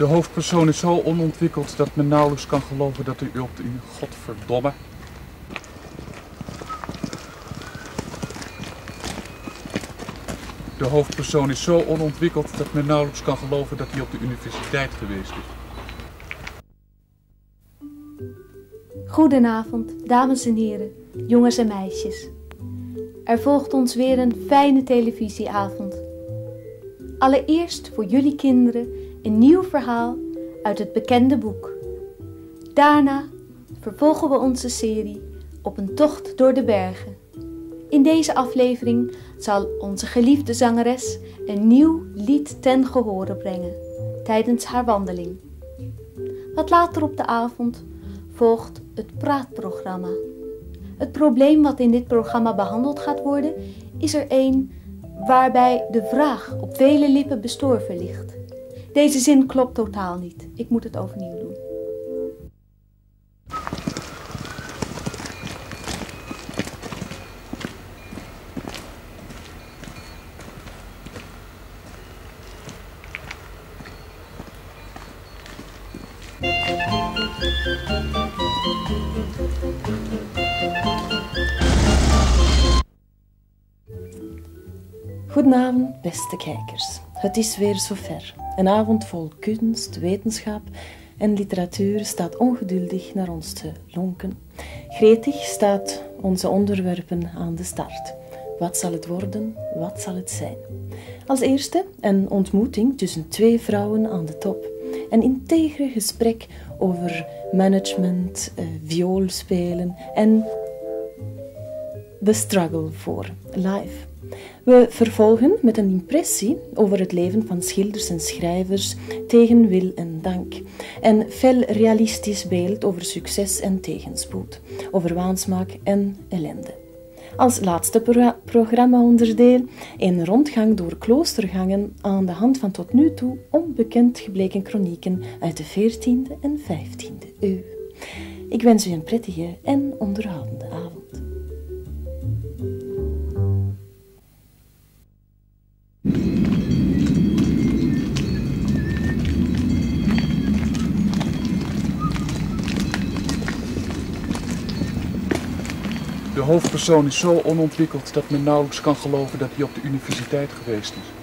De hoofdpersoon is zo onontwikkeld dat men nauwelijks kan geloven dat u op de godverdomme. De hoofdpersoon is zo onontwikkeld dat men nauwelijks kan geloven dat hij op de universiteit geweest is. Goedenavond, dames en heren, jongens en meisjes. Er volgt ons weer een fijne televisieavond. Allereerst voor jullie kinderen een nieuw verhaal uit het bekende boek. Daarna vervolgen we onze serie Op een tocht door de bergen. In deze aflevering zal onze geliefde zangeres een nieuw lied ten gehore brengen tijdens haar wandeling. Wat later op de avond volgt het praatprogramma. Het probleem wat in dit programma behandeld gaat worden is er een waarbij de vraag op vele lippen bestorven ligt. Deze zin klopt totaal niet. Ik moet het overnieuw doen. Goedenavond, beste kijkers. Het is weer zover. Een avond vol kunst, wetenschap en literatuur staat ongeduldig naar ons te lonken. Gretig staat onze onderwerpen aan de start. Wat zal het worden? Wat zal het zijn? Als eerste een ontmoeting tussen twee vrouwen aan de top. Een integere gesprek over management, vioolspelen en the struggle for life. We vervolgen met een impressie over het leven van schilders en schrijvers tegen wil en dank. Een fel realistisch beeld over succes en tegenspoed, over waansmaak en ellende. Als laatste programmaonderdeel een rondgang door kloostergangen aan de hand van tot nu toe onbekend gebleken kronieken uit de 14e en 15e eeuw. Ik wens u een prettige en onderhoudende avond. De hoofdpersoon is zo onontwikkeld dat men nauwelijks kan geloven dat hij op de universiteit geweest is.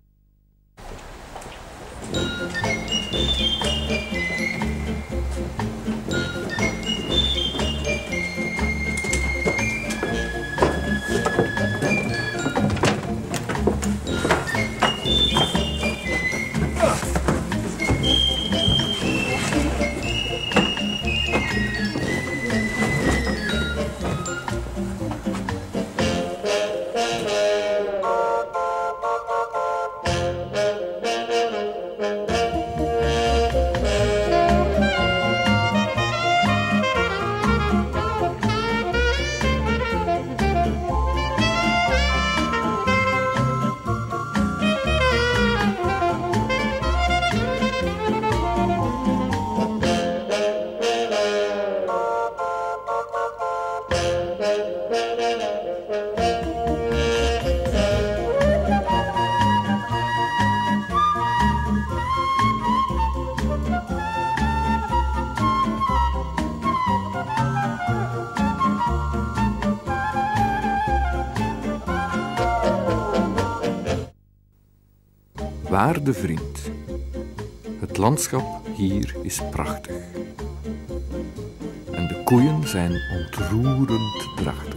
Waarde vriend, het landschap hier is prachtig. En de koeien zijn ontroerend drachtig.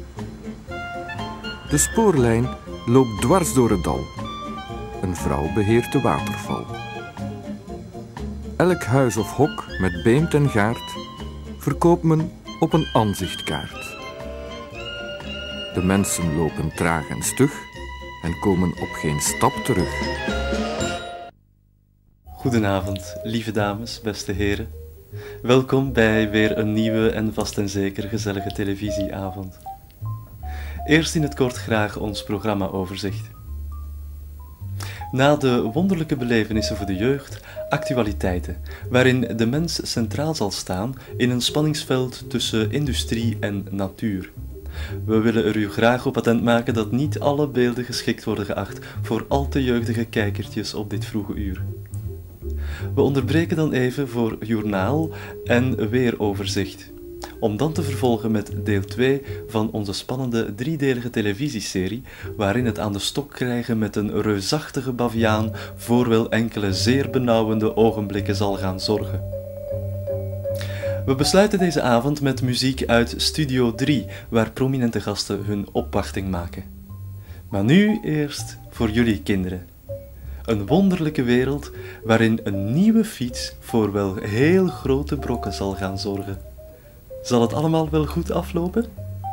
De spoorlijn loopt dwars door het dal. Een vrouw beheert de waterval. Elk huis of hok met beemd en gaard verkoopt men op een aanzichtkaart. De mensen lopen traag en stug en komen op geen stap terug. Goedenavond, lieve dames, beste heren. Welkom bij weer een nieuwe en vast en zeker gezellige televisieavond. Eerst in het kort graag ons programmaoverzicht. Na de wonderlijke belevenissen voor de jeugd, actualiteiten, waarin de mens centraal zal staan in een spanningsveld tussen industrie en natuur. We willen er u graag op attent maken dat niet alle beelden geschikt worden geacht voor al te jeugdige kijkertjes op dit vroege uur. We onderbreken dan even voor journaal en weeroverzicht. Om dan te vervolgen met deel 2 van onze spannende driedelige televisieserie, waarin het aan de stok krijgen met een reusachtige baviaan voor wel enkele zeer benauwende ogenblikken zal gaan zorgen. We besluiten deze avond met muziek uit Studio 3, waar prominente gasten hun opwachting maken. Maar nu eerst voor jullie kinderen. Een wonderlijke wereld waarin een nieuwe fiets voor wel heel grote brokken zal gaan zorgen. Zal het allemaal wel goed aflopen?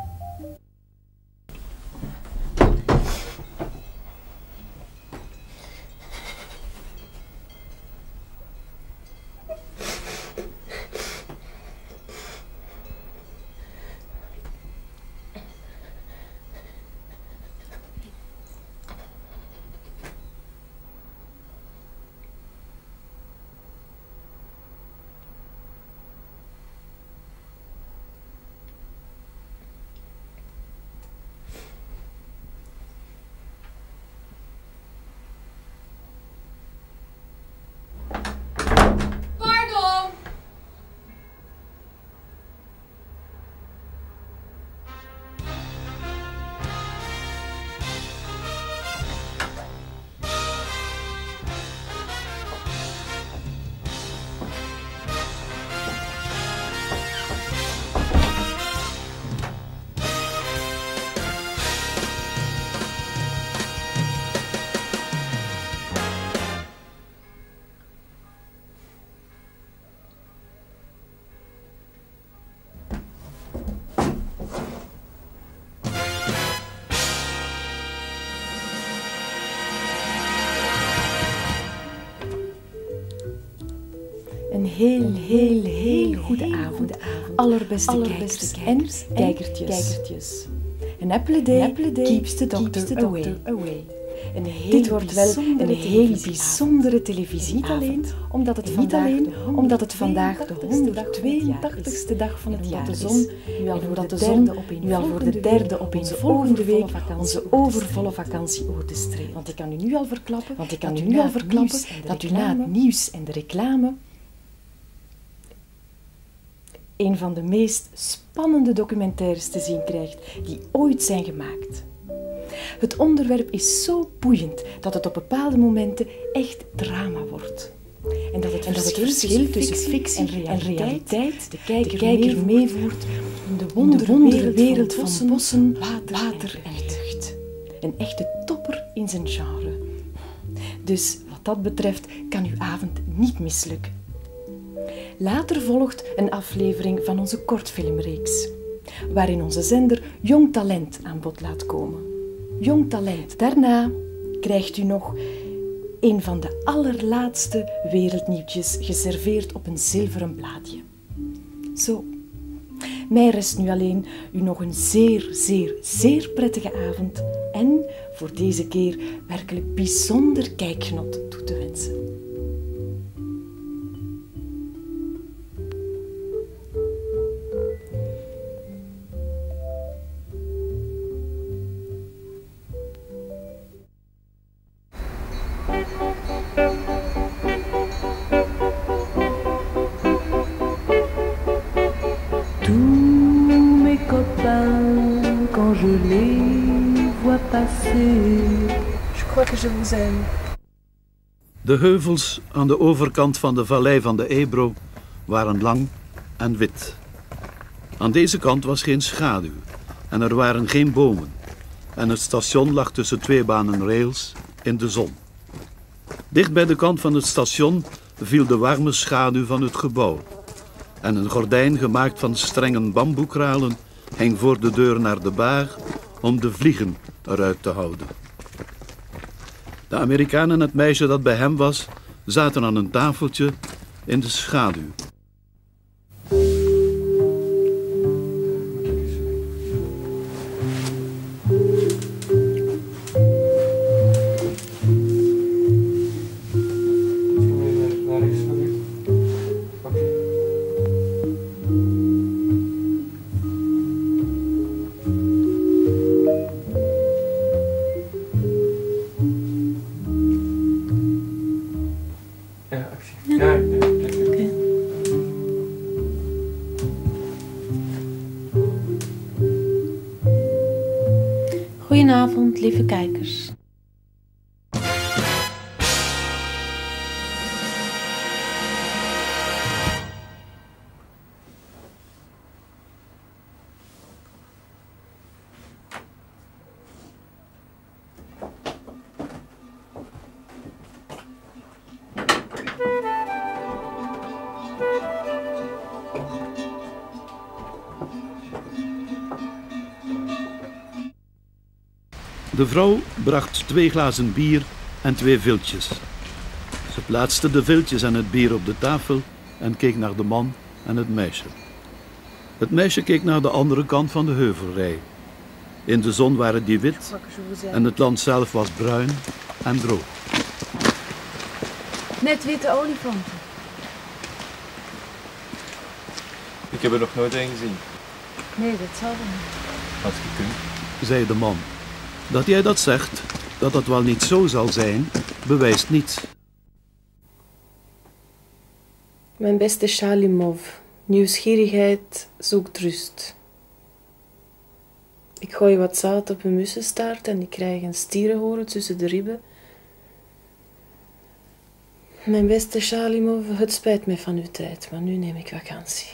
Een heel goede avond, allerbeste kijkers en kijkertjes. An apple day keeps the doctor away. Dit wordt wel een heel bijzondere televisieavond. Niet alleen omdat het vandaag de 182ste dag van het jaar is. Omdat de zon nu al voor de derde op onze volgende week onze overvolle vakantie overstreeft. Want ik kan u nu al verklappen dat u na het nieuws en de reclame een van de meest spannende documentaires te zien krijgt die ooit zijn gemaakt. Het onderwerp is zo boeiend dat het op bepaalde momenten echt drama wordt. En dat het verschil tussen fictie en realiteit de kijker meevoert in de wonderwereld van bossen, water en lucht. Een echte topper in zijn genre. Dus wat dat betreft kan uw avond niet mislukken. Later volgt een aflevering van onze kortfilmreeks, waarin onze zender jong talent aan bod laat komen. Jong talent. Daarna krijgt u nog een van de allerlaatste wereldnieuwtjes geserveerd op een zilveren blaadje. Zo. Mij rest nu alleen u nog een zeer prettige avond en voor deze keer werkelijk bijzonder kijkgenot toe te wensen. De heuvels aan de overkant van de vallei van de Ebro waren lang en wit. Aan deze kant was geen schaduw en er waren geen bomen. En het station lag tussen twee banen rails in de zon. Dicht bij de kant van het station viel de warme schaduw van het gebouw. En een gordijn gemaakt van strengen bamboekralen hing voor de deur naar de baar om de vliegen eruit te houden. De Amerikaan en het meisje dat bij hem was, zaten aan een tafeltje in de schaduw. Goedenavond, lieve kijkers. De vrouw bracht 2 glazen bier en 2 viltjes. Ze plaatste de viltjes en het bier op de tafel en keek naar de man en het meisje. Het meisje keek naar de andere kant van de heuvelrij. In de zon waren die wit en het land zelf was bruin en droog. Net witte olifanten. Ik heb er nog nooit een gezien. Nee, dat zal wel niet. Had gekund. Zei de man. Dat jij dat zegt, dat dat wel niet zo zal zijn, bewijst niets. Mijn beste Shalimov, nieuwsgierigheid zoekt rust. Ik gooi wat zout op een mussenstaart en ik krijg een stierenhoren tussen de ribben. Mijn beste Shalimov, het spijt mij van uw tijd, maar nu neem ik vakantie.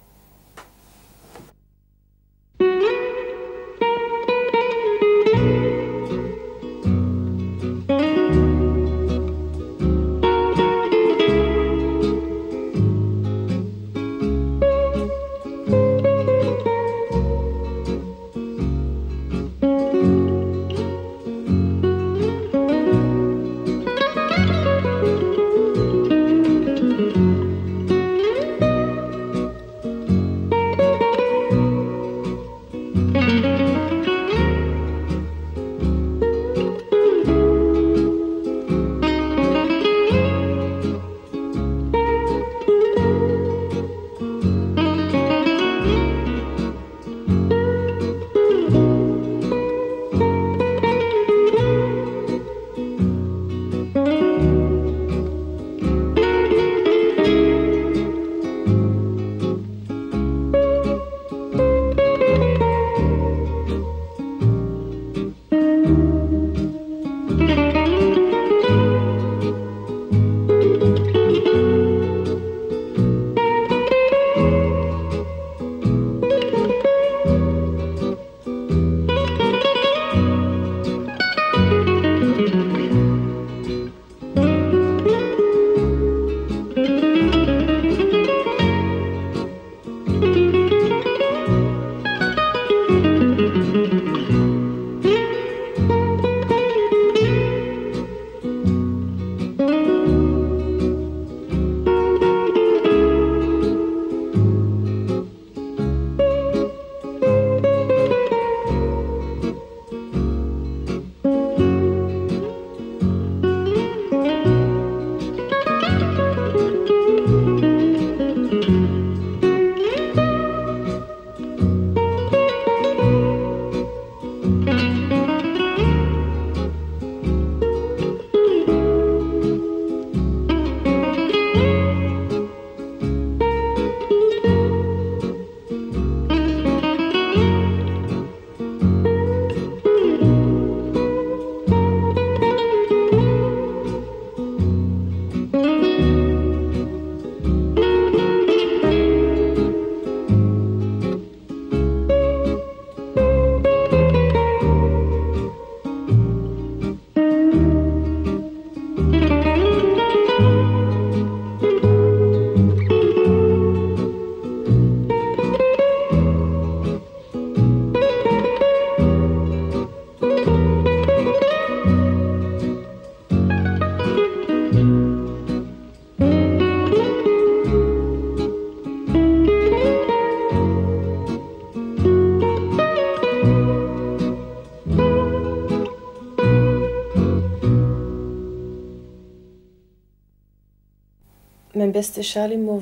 Mijn beste Shalimov,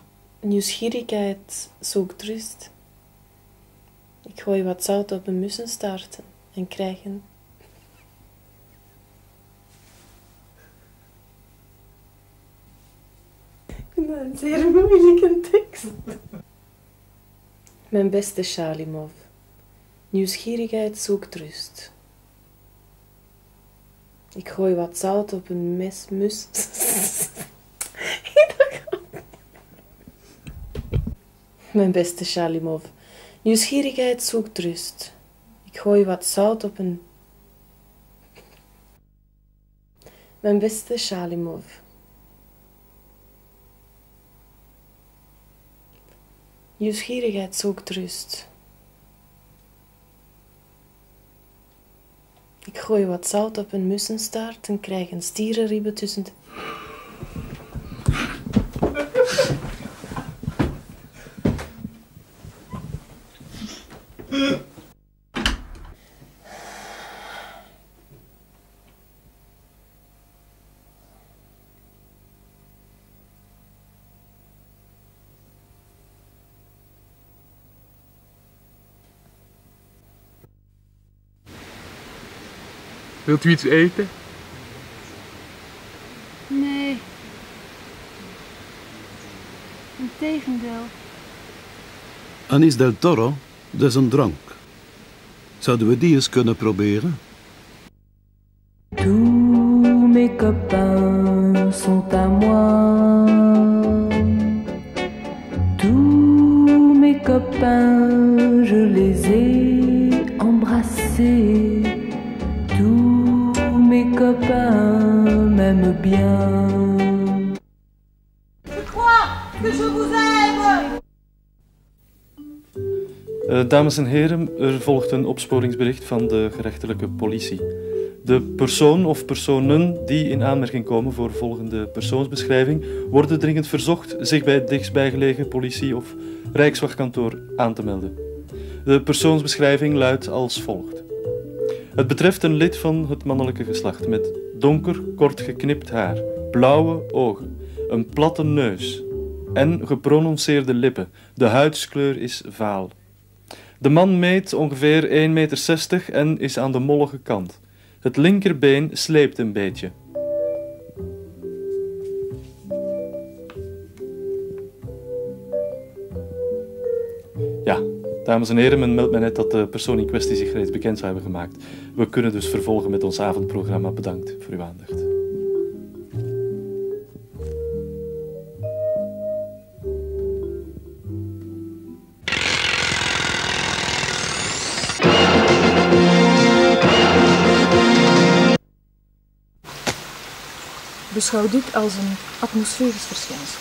nieuwsgierigheid zoekt rust. Ik gooi wat zout op een mussenstaart en krijg een... Ik vind dat een zeer moeilijke tekst. Mijn beste Shalimov, Nieuwsgierigheid zoekt rust. Ik gooi wat zout op een mus. Mijn beste Shalimov. Nieuwsgierigheid zoekt rust. Ik gooi wat zout op een... Mijn beste Shalimov. Nieuwsgierigheid zoekt rust. Ik gooi wat zout op een mussenstaart en krijg een stierenribbe tussen de... Wilt u iets eten? Nee. Integendeel. Anis del Toro, dat is een drank. Zouden we die eens kunnen proberen? Tous mes copains sont à moi. Tous mes copains, je les ai embrassés. Tous mes copains m'aiment bien. Je crois que je vous aime. Dames en heren, er volgt een opsporingsbericht van de gerechtelijke politie. De persoon of personen die in aanmerking komen voor volgende persoonsbeschrijving worden dringend verzocht zich bij het dichtstbijgelegen politie- of rijkswachtkantoor aan te melden. De persoonsbeschrijving luidt als volgt. Het betreft een lid van het mannelijke geslacht met donker, kort geknipt haar, blauwe ogen, een platte neus en geprononceerde lippen. De huidskleur is vaal. De man meet ongeveer 1,60 meter en is aan de mollige kant. Het linkerbeen sleept een beetje. Ja, dames en heren, men meldt mij net dat de persoon in kwestie zich reeds bekend zou hebben gemaakt. We kunnen dus vervolgen met ons avondprogramma. Bedankt voor uw aandacht. Beschouw dit als een atmosferisch verschijnsel.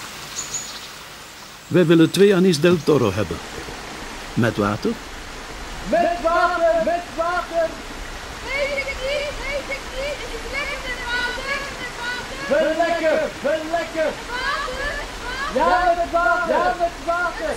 Wij willen 2 Anis del Toro hebben. Met water? Met water, met water. Weet ik niet. Het is lekker met water. Wel lekker, wel lekker. Water. Ja, met water. Ja, met water.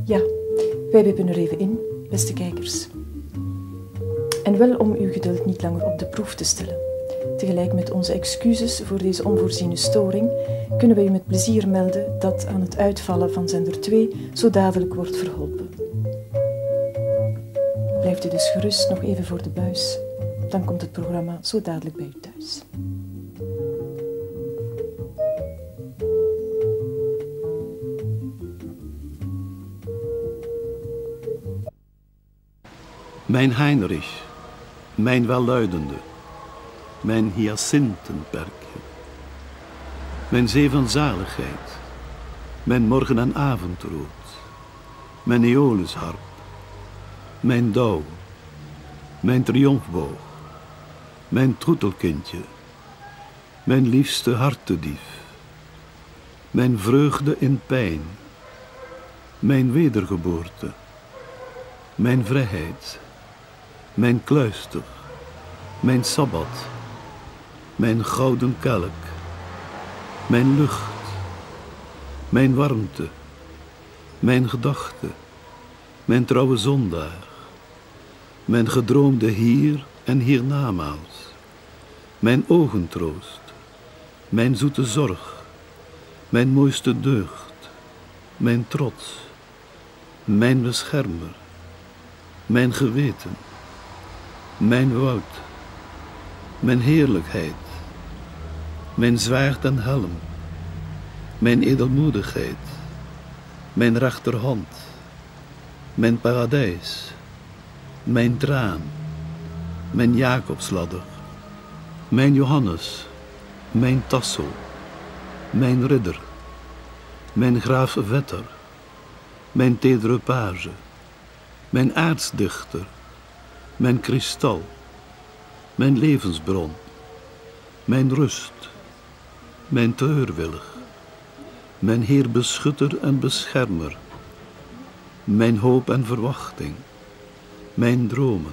Ja, wij wippen er even in, beste kijkers. En wel om uw geduld niet langer op de proef te stellen. Tegelijk met onze excuses voor deze onvoorziene storing, kunnen wij u met plezier melden dat aan het uitvallen van zender 2 zo dadelijk wordt verholpen. Blijft u dus gerust nog even voor de buis, dan komt het programma zo dadelijk bij u thuis. Mijn Heinrich, mijn welluidende, mijn hyacintenperkje, mijn zee van zaligheid, mijn morgen- en avondrood, mijn Aeolusharp, mijn dauw, mijn triomfboog, mijn troetelkindje, mijn liefste hartedief, mijn vreugde in pijn, mijn wedergeboorte, mijn vrijheid, mijn kluister, mijn sabbat, mijn gouden kelk, mijn lucht, mijn warmte, mijn gedachte, mijn trouwe zondaar, mijn gedroomde hier en hiernamaals, mijn ogentroost, mijn zoete zorg, mijn mooiste deugd, mijn trots, mijn beschermer, mijn geweten, mijn woud, mijn heerlijkheid, mijn zwaard en helm, mijn edelmoedigheid, mijn rechterhand, mijn paradijs, mijn traan, mijn Jacobsladder, mijn Johannes, mijn Tasso, mijn ridder, mijn graaf Vetter, mijn tedere page, mijn aartsdichter, mijn kristal, mijn levensbron, mijn rust, mijn treurwillig, mijn Heer beschutter en beschermer, mijn hoop en verwachting, mijn dromen,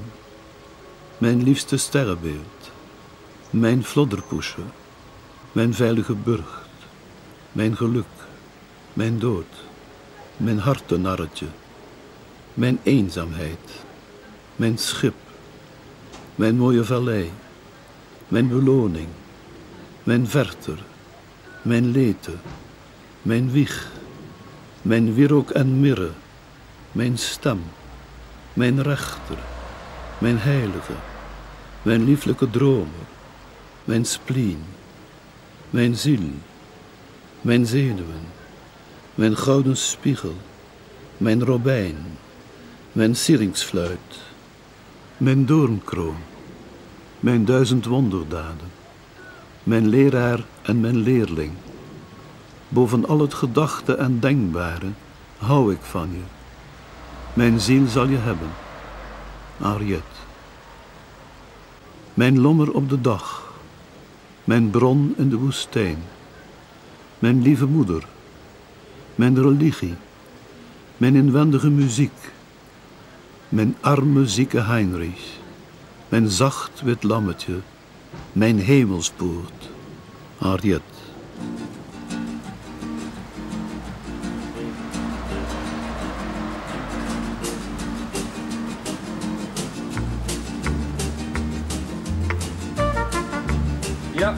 mijn liefste sterrenbeeld, mijn flodderpoesje, mijn veilige burcht, mijn geluk, mijn dood, mijn hartenarretje, mijn eenzaamheid, mijn schip, mijn mooie vallei, mijn beloning, mijn verter, mijn lete, mijn wieg, mijn wierook en mirre, mijn stem, mijn rechter, mijn heilige, mijn lieflijke dromer, mijn spleen, mijn ziel, mijn zenuwen, mijn gouden spiegel, mijn robijn, mijn siringsfluit, mijn doornkroon, mijn 1000 wonderdaden, mijn leraar en mijn leerling. Boven al het gedachte en denkbare hou ik van je. Mijn ziel zal je hebben, Henriette. Mijn lommer op de dag, mijn bron in de woestijn, mijn lieve moeder, mijn religie, mijn inwendige muziek, mijn arme zieke Heinrich, mijn zacht wit lammetje, mijn hemelspoort, Henriette. Ja.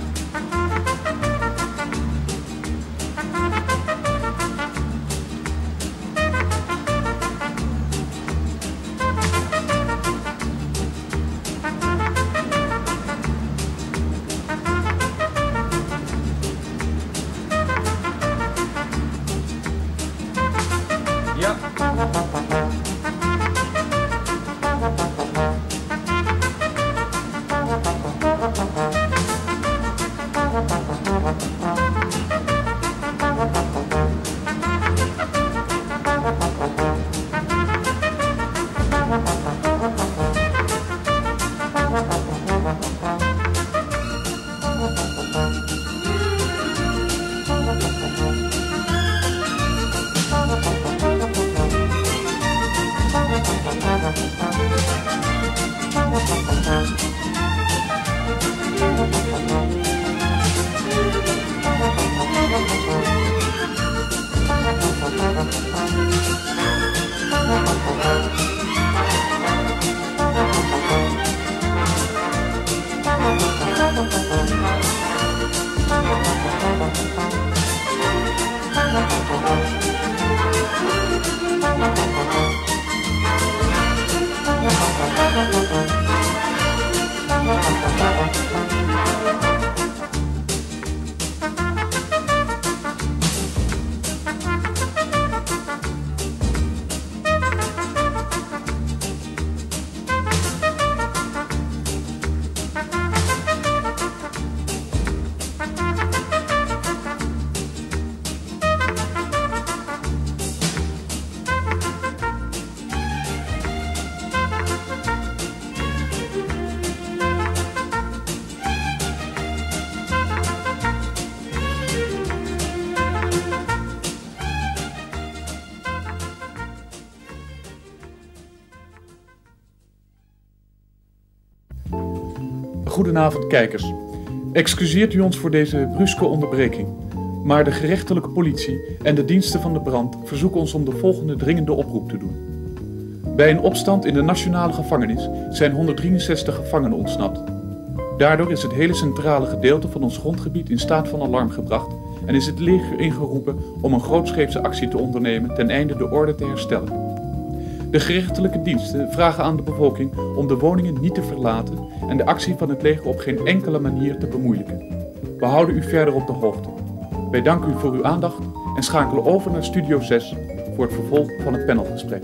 Goedenavond, kijkers. Excuseert u ons voor deze bruske onderbreking, maar de gerechtelijke politie en de diensten van de brand verzoeken ons om de volgende dringende oproep te doen. Bij een opstand in de nationale gevangenis zijn 163 gevangenen ontsnapt. Daardoor is het hele centrale gedeelte van ons grondgebied in staat van alarm gebracht en is het leger ingeroepen om een grootscheepse actie te ondernemen ten einde de orde te herstellen. De gerechtelijke diensten vragen aan de bevolking om de woningen niet te verlaten en de actie van het leger op geen enkele manier te bemoeilijken. We houden u verder op de hoogte. Wij danken u voor uw aandacht en schakelen over naar Studio 6 voor het vervolg van het panelgesprek.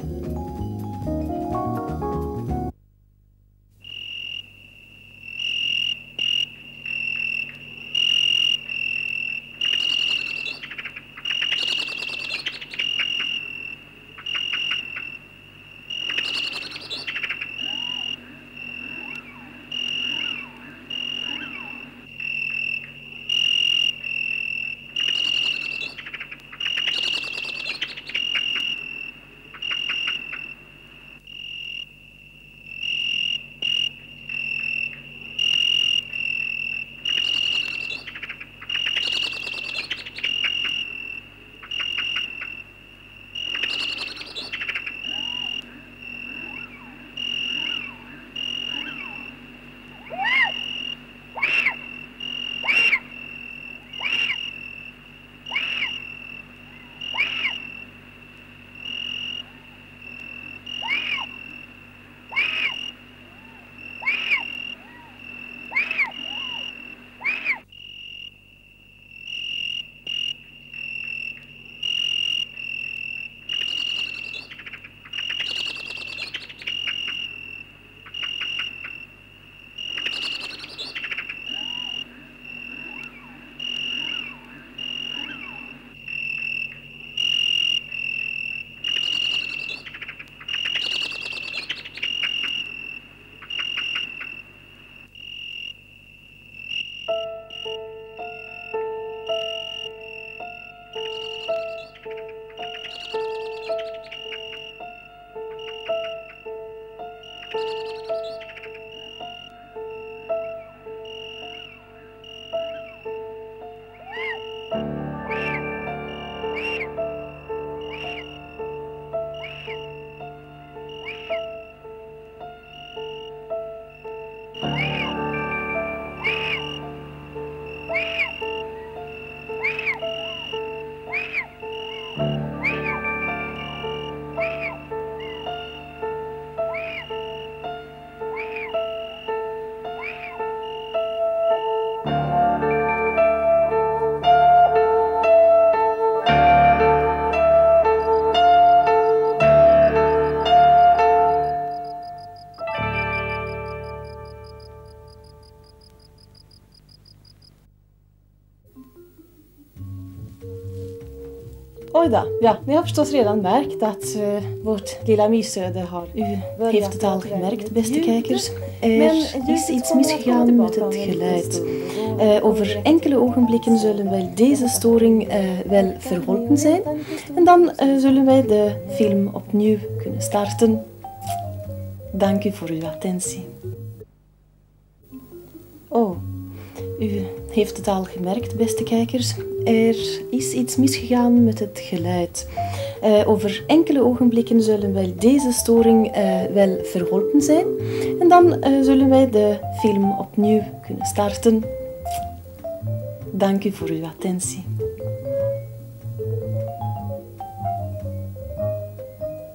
Oj då, ja, ni har förstås redan märkt att vårt lilla mysöde har heeft het al gemerkt, beste kijkers. Is iets misgegaan met het geluid. Over enkele ogenblikken zullen wel deze storing wel verholpen zijn. En dan zullen wij de film opnieuw kunnen starten. Dank u voor uw attentie. Oh, u heeft het al gemerkt, beste kijkers. Er is iets misgegaan met het geluid. Over enkele ogenblikken zullen wel deze storing wel verholpen zijn. En dan zullen wij de film opnieuw kunnen starten. Dank u voor uw attentie.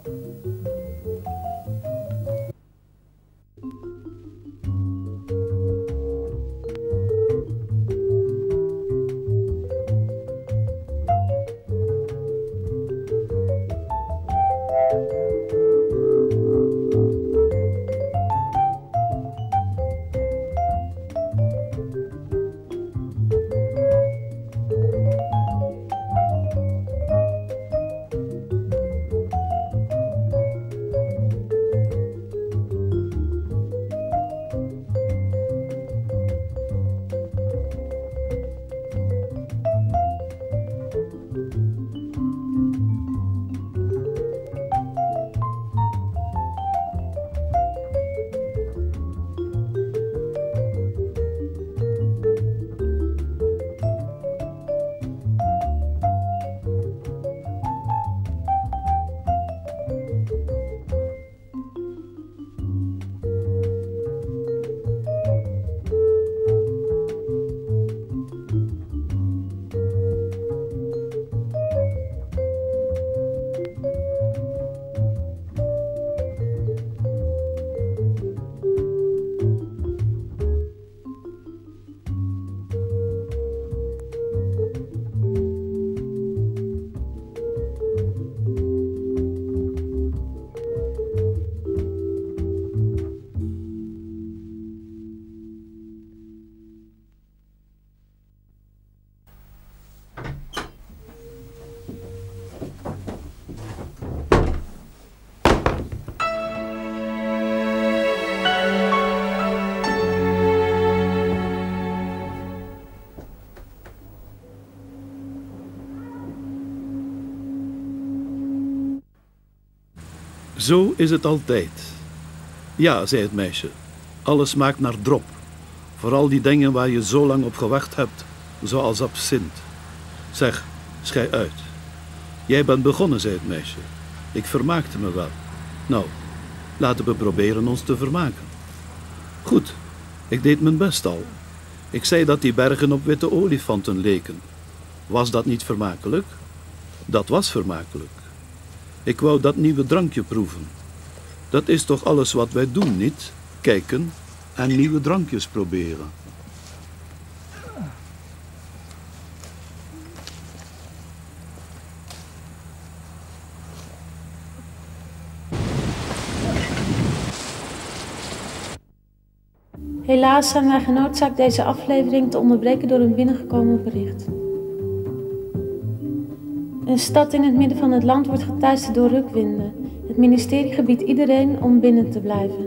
Zo is het altijd. Ja, zei het meisje. Alles smaakt naar drop. Vooral die dingen waar je zo lang op gewacht hebt, zoals absint. Zeg, schei uit. Jij bent begonnen, zei het meisje. Ik vermaakte me wel. Nou, laten we proberen ons te vermaken. Goed, ik deed mijn best al. Ik zei dat die bergen op witte olifanten leken. Was dat niet vermakelijk? Dat was vermakelijk. Ik wou dat nieuwe drankje proeven. Dat is toch alles wat wij doen, niet? Kijken en nieuwe drankjes proberen. Helaas zijn wij genoodzaakt deze aflevering te onderbreken door een binnengekomen bericht. Een stad in het midden van het land wordt geteisterd door rukwinden. Het ministerie gebiedt iedereen om binnen te blijven.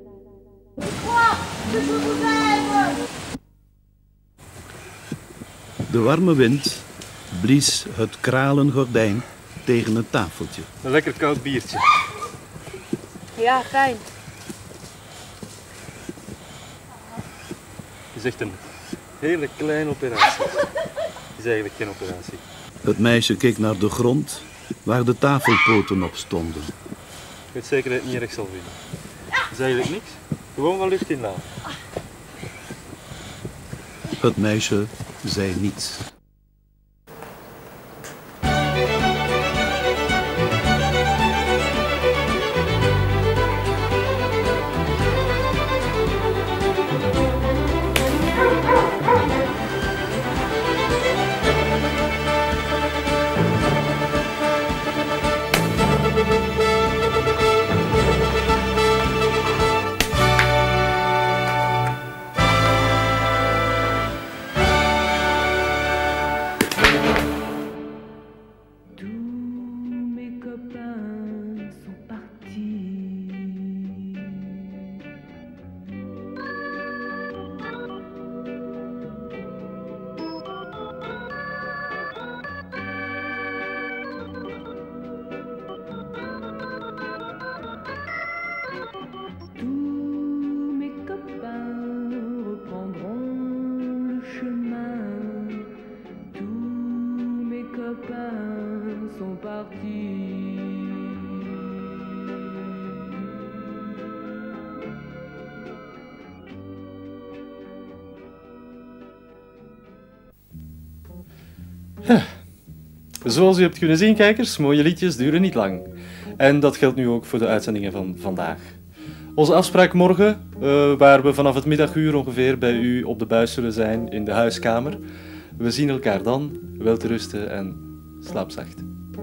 De warme wind blies het kralen gordijn tegen het tafeltje. Een lekker koud biertje. Ja, fijn. Het is echt een hele kleine operatie. Het is eigenlijk geen operatie. Het meisje keek naar de grond waar de tafelpoten op stonden. Ik weet zeker dat je het niet erg zal vinden. Het is eigenlijk niks. Gewoon van lucht inlaten. Het meisje zei niets. Zoals u hebt kunnen zien, kijkers, mooie liedjes duren niet lang. En dat geldt nu ook voor de uitzendingen van vandaag. Onze afspraak morgen, waar we vanaf het middaguur ongeveer bij u op de buis zullen zijn in de huiskamer. We zien elkaar dan. Welterusten en slaap zacht.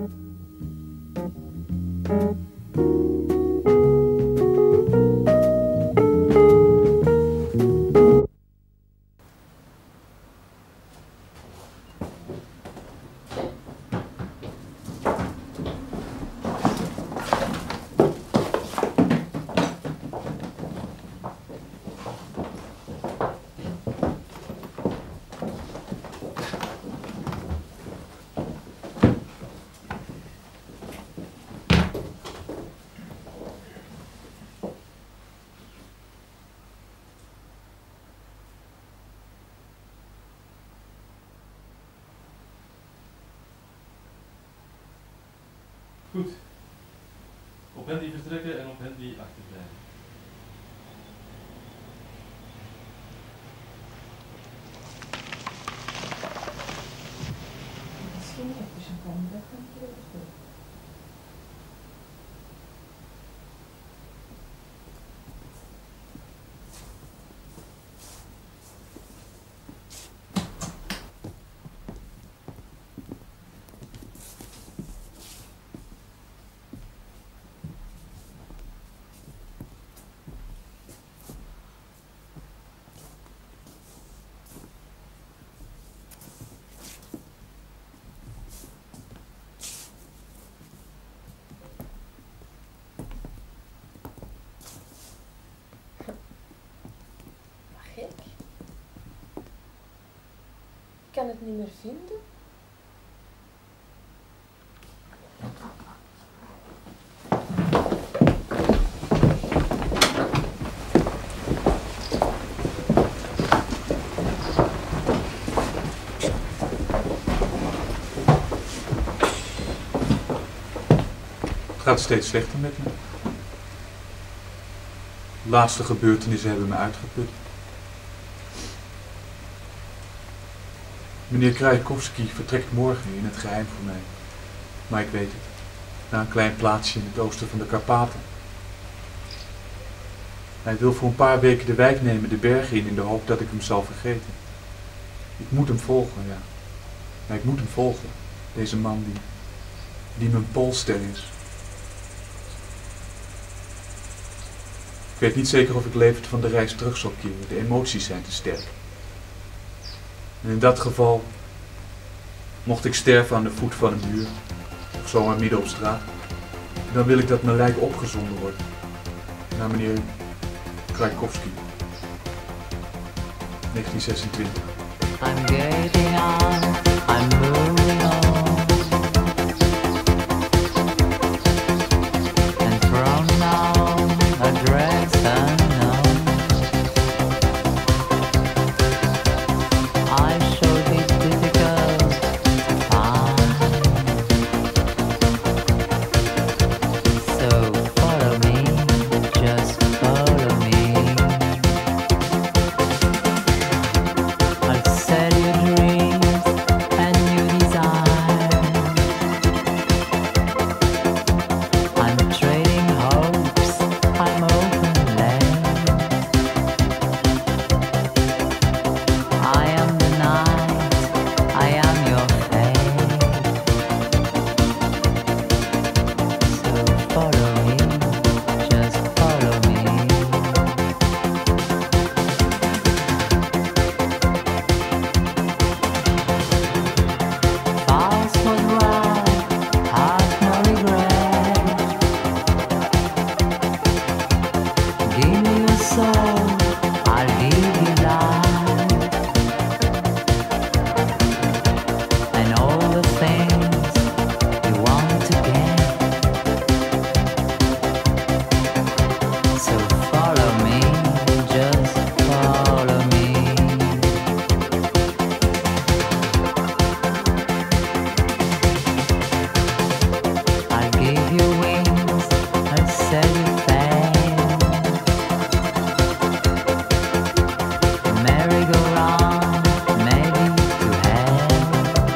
Goed. Op hen die vertrekken en op hen die achterblijven. Misschien even champagne weg. Ik kan het niet meer vinden. gaat steeds slechter met me. De laatste gebeurtenissen hebben me uitgeput. Meneer Krajkovski vertrekt morgen in het geheim voor mij. Maar ik weet het. Naar een klein plaatsje in het oosten van de Karpaten. Hij wil voor een paar weken de wijk nemen, de bergen in de hoop dat ik hem zal vergeten. Ik moet hem volgen, ja. Maar ik moet hem volgen. Deze man die mijn polster is. Ik weet niet zeker of ik levend van de reis terug zal keren. De emoties zijn te sterk. En in dat geval, mocht ik sterven aan de voet van een muur, of zomaar midden op straat, dan wil ik dat mijn lijk opgezonden wordt naar meneer Krajkovski. 1926. I'm getting on, I'm moving on. And from now, address unknown. I shall be difficult to find. So follow me, just follow me. I'll sell you dreams and new desire. I'm trading hopes, I'm open land. I am the night, I am your fate. So follow me, just follow me. False was right, have no regret. Give me your soul, I'll give you life. And all the things you want to get. So follow me, just follow me. I'll give you wings, I'll set you fame. Merry-go-round, maybe to hell.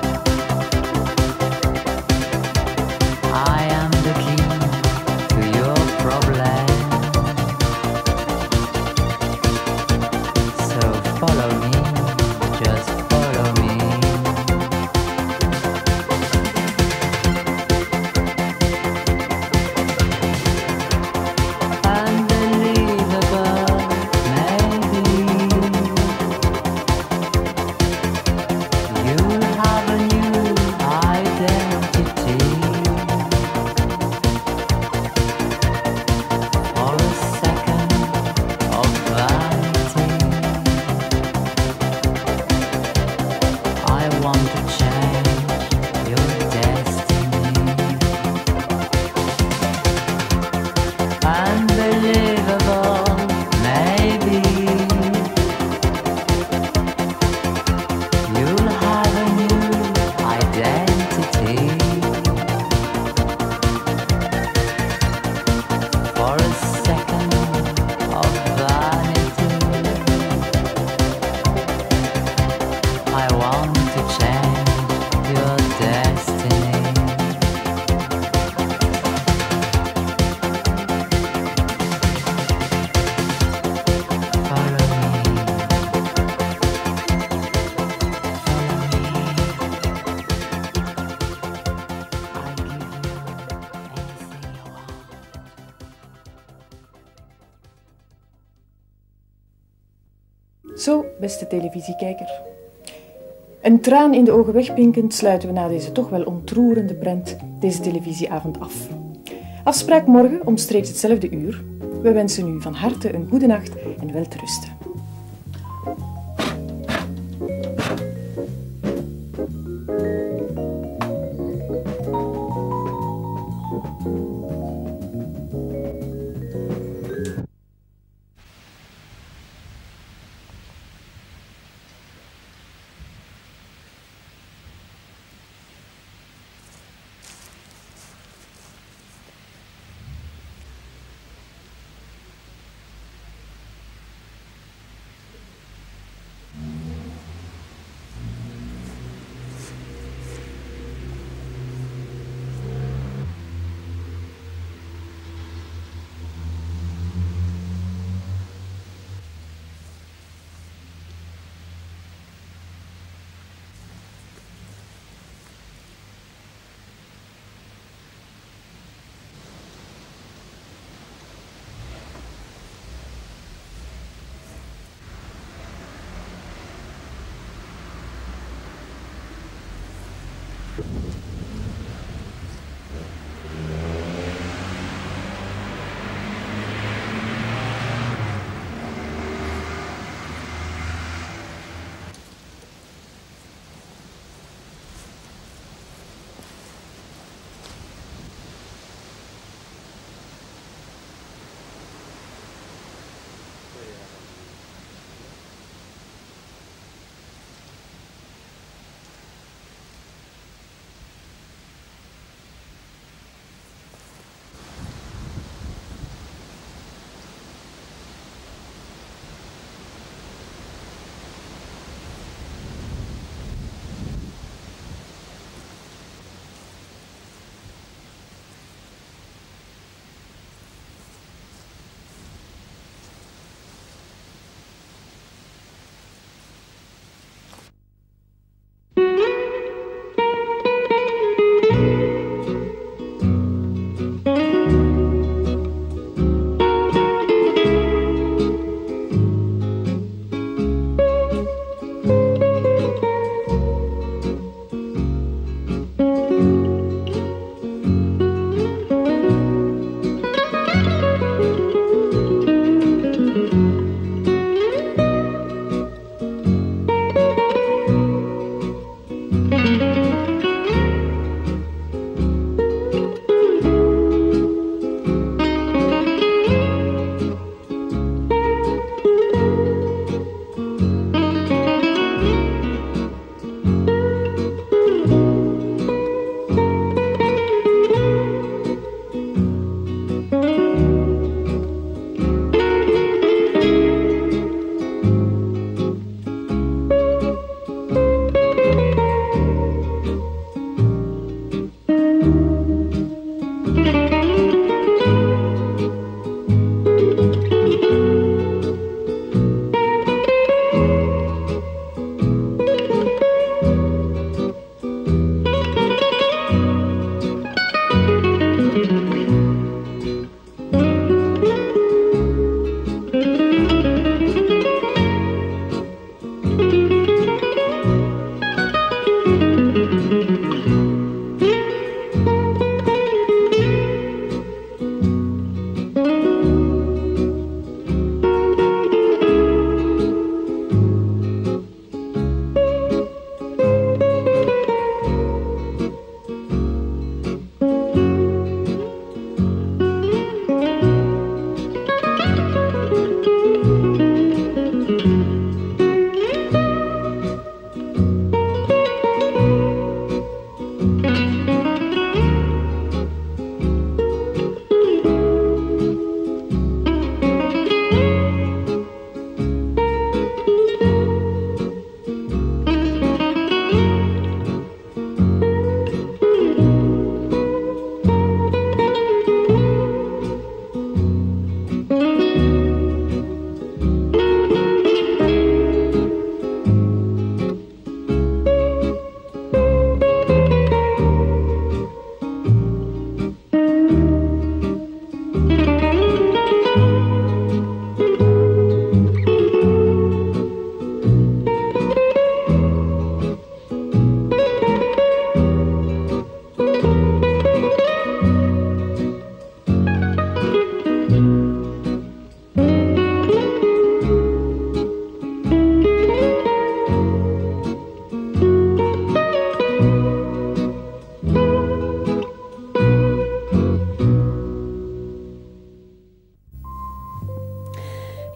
I am the key to your problem. So follow me, just follow me. Unbelievable, maybe. You'll have a new identity. For a second of vanity, I want to change your destiny. Unbelievable, maybe. You'll have a new identity. For a second of vanity, I want to change your destiny. Follow me. I'll give you anything you want. Zo, beste televisiekijker. Een traan in de ogen wegpinkend sluiten we na deze toch wel ontroerende brand deze televisieavond af. Afspraak morgen omstreeks hetzelfde uur. We wensen u van harte een goede nacht en welterusten.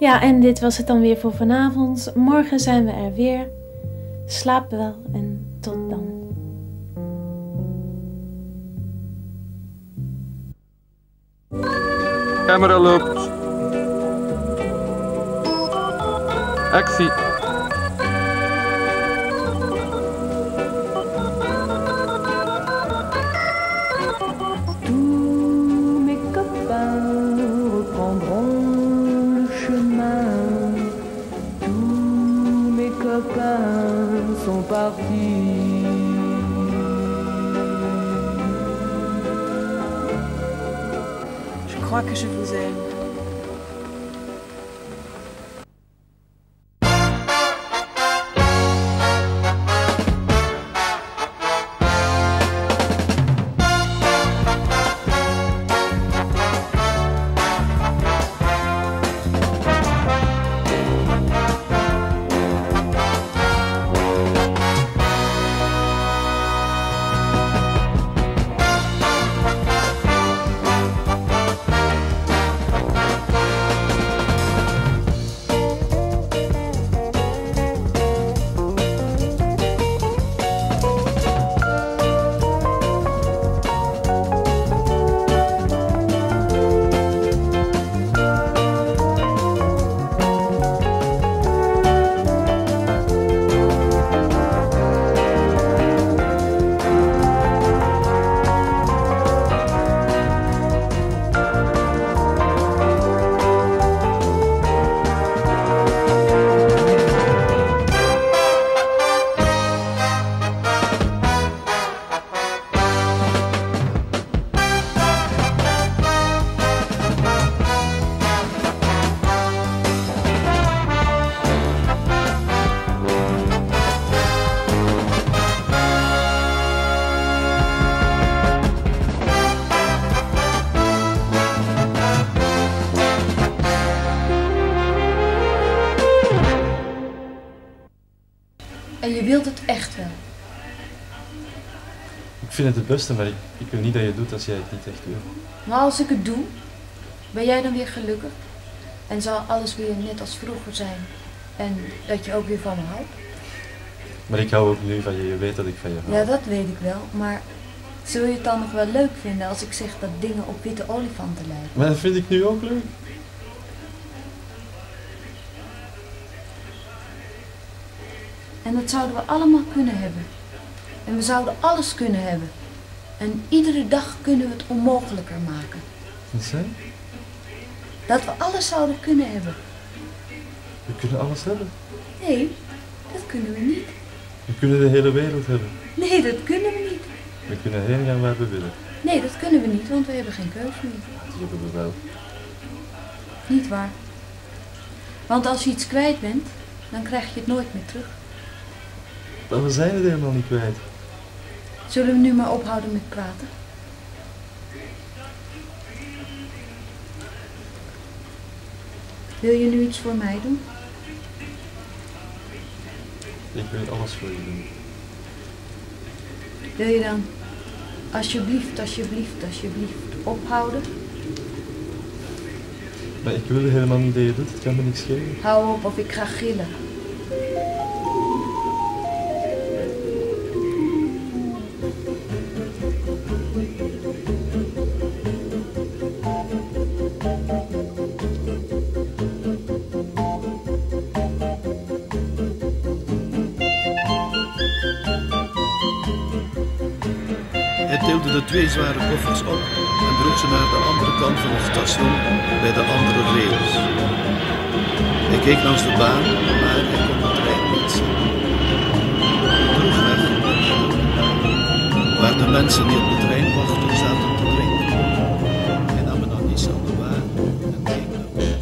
Ja, en dit was het dan weer voor vanavond. Morgen zijn we er weer. Slaap wel en tot dan. Camera loopt. Actie. Tous mes copains reprendront le chemin. Tous mes copains sont partis. Je crois que je vous aime. En je wilt het echt wel. Ik vind het het beste, maar ik wil niet dat je het doet als jij het niet echt wil. Maar als ik het doe, ben jij dan weer gelukkig? En zal alles weer net als vroeger zijn? En dat je ook weer van me houdt? Maar ik hou ook nu van je, je weet dat ik van je hou. Ja, dat weet ik wel, maar zul je het dan nog wel leuk vinden als ik zeg dat dingen op witte olifanten lijken? Maar dat vind ik nu ook leuk. En dat zouden we allemaal kunnen hebben. En we zouden alles kunnen hebben. En iedere dag kunnen we het onmogelijker maken. Wat zei? Dat we alles zouden kunnen hebben. We kunnen alles hebben. Nee, dat kunnen we niet. We kunnen de hele wereld hebben. Nee, dat kunnen we niet. We kunnen heen gaan waar we willen. Nee, dat kunnen we niet, want we hebben geen keus meer. Die hebben we wel. Niet waar. Want als je iets kwijt bent, dan krijg je het nooit meer terug. Maar we zijn het helemaal niet kwijt. Zullen we nu maar ophouden met praten? Wil je nu iets voor mij doen? Ik wil alles voor je doen. Wil je dan alsjeblieft ophouden? Maar ik wil helemaal niet dat je doet, het kan me niks schelen. Hou op of ik ga gillen. Hij tilde de 2 zware koffers op en droeg ze naar de andere kant van het station bij de andere rails. Hij keek langs de baan, maar hij kon de trein niet zien. Terugweg, waar de mensen die op de trein wachten zaten te drinken. Hij nam een Anis aan de waan en keek naar ons.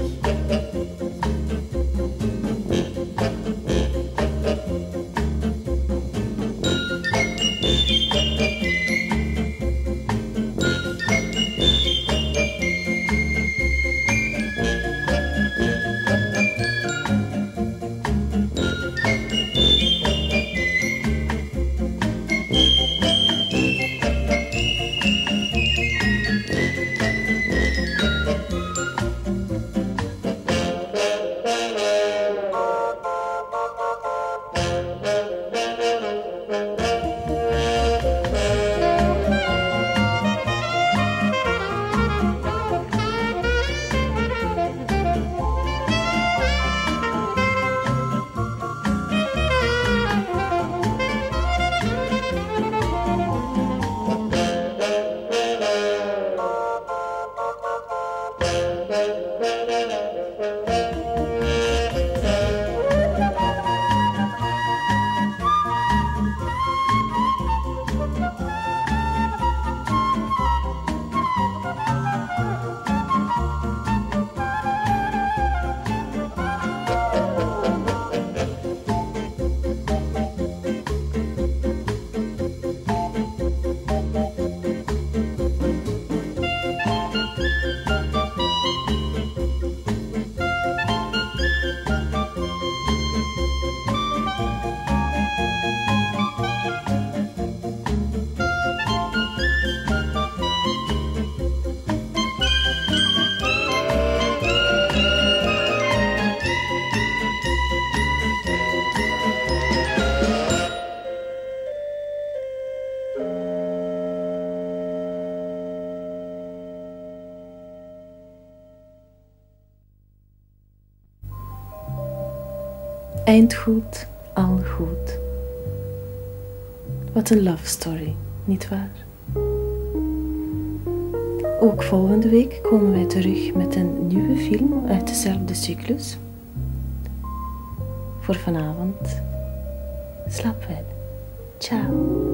Eind goed, al goed. Wat een love story, nietwaar? Ook volgende week komen wij terug met een nieuwe film uit dezelfde cyclus. Voor vanavond, slaap wel. Ciao.